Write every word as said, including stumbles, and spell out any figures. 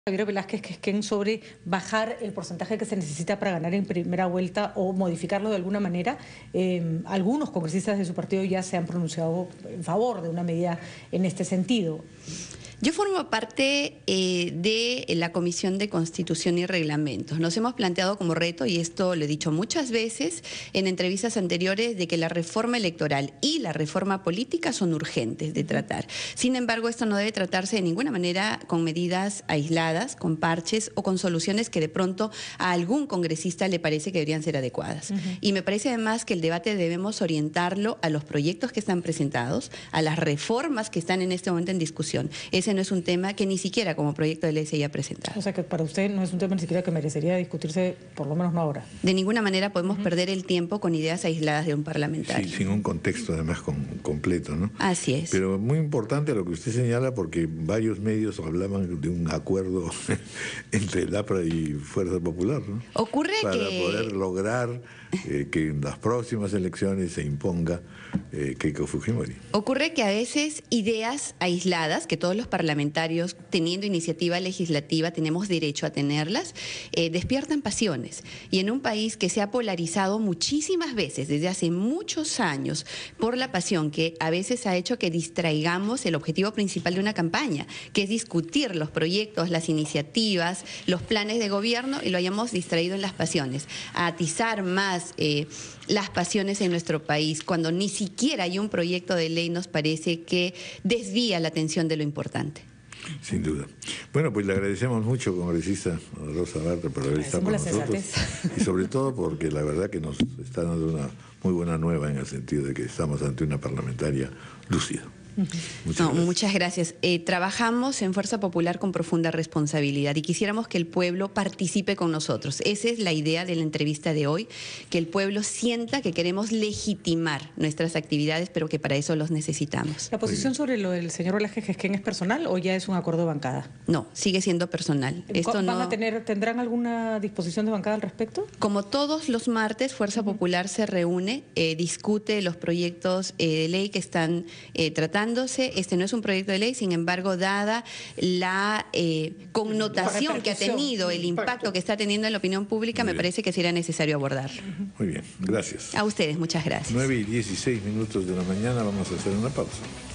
Javier Velázquez Quesquén sobre bajar el porcentaje que se necesita para ganar en primera vuelta o modificarlo de alguna manera. Eh, algunos congresistas de su partido ya se han pronunciado en favor de una medida en este sentido. Yo formo parte eh, de la Comisión de Constitución y Reglamentos. Nos hemos planteado como reto, y esto lo he dicho muchas veces en entrevistas anteriores, de que la reforma electoral y la reforma política son urgentes de tratar. Sin embargo, esto no debe tratarse de ninguna manera con medidas aisladas, con parches o con soluciones que de pronto a algún congresista le parece que deberían ser adecuadas. Uh-huh. Y me parece además que el debate debemos orientarlo a los proyectos que están presentados, a las reformas que están en este momento en discusión. Ese no es un tema que ni siquiera como proyecto de ley se haya presentado. O sea que para usted no es un tema ni siquiera que merecería discutirse, por lo menos no ahora. De ninguna manera podemos uh-huh. perder el tiempo con ideas aisladas de un parlamentario. Sí, sin un contexto además con, completo, ¿no? Así es. Pero muy importante lo que usted señala, porque varios medios hablaban de un acuerdo entre el A P R A y Fuerza Popular, ¿no? Ocurre Para que... Para poder lograr eh, que en las próximas elecciones se imponga eh, Keiko Fujimori. Ocurre que a veces ideas aisladas, que todos los parlamentarios teniendo iniciativa legislativa tenemos derecho a tenerlas, eh, despiertan pasiones. Y en un país que se ha polarizado muchísimas veces desde hace muchos años por la pasión, que a veces ha hecho que distraigamos el objetivo principal de una campaña, que es discutir los proyectos, las iniciativas, los planes de gobierno, y lo hayamos distraído en las pasiones, a atizar más eh, las pasiones en nuestro país, cuando ni siquiera hay un proyecto de ley, nos parece que desvía la atención de lo importante. Sin duda. Bueno, pues le agradecemos mucho, congresista Rosa Bartra, por haber estado con nosotros. Y sobre todo porque la verdad que nos está dando una muy buena nueva en el sentido de que estamos ante una parlamentaria lúcida. Muchas no, gracias. Muchas gracias. Eh, trabajamos en Fuerza Popular con profunda responsabilidad y quisiéramos que el pueblo participe con nosotros. Esa es la idea de la entrevista de hoy, que el pueblo sienta que queremos legitimar nuestras actividades, pero que para eso los necesitamos. ¿La posición sobre lo del señor Velázquez Quesquén es personal o ya es un acuerdo de bancada? No, sigue siendo personal. Esto ¿Van no... a tener, ¿Tendrán alguna disposición de bancada al respecto? Como todos los martes, Fuerza Popular se reúne, eh, discute los proyectos eh, de ley que están eh, tratando. Este no es un proyecto de ley, sin embargo, dada la eh, connotación la que ha tenido, el impacto que está teniendo en la opinión pública, me parece que sería necesario abordarlo. Muy bien, gracias. A ustedes, muchas gracias. nueve y dieciséis minutos de la mañana, vamos a hacer una pausa.